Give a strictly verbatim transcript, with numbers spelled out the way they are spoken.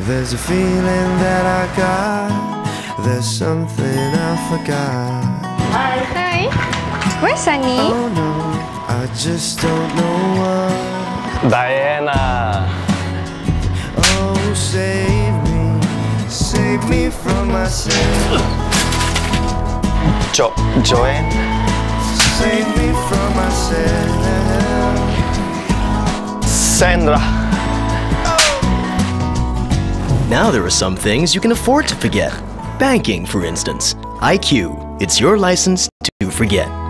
There's a feeling that I got. There's something I forgot. Hi. Where's Sunny? Oh no, I just don't know what. Diana. Oh, save me, save me from myself. Jo Joanne. Save me from myself. Sandra. Now there are some things you can afford to forget. Banking, for instance. I Q, it's your license to forget.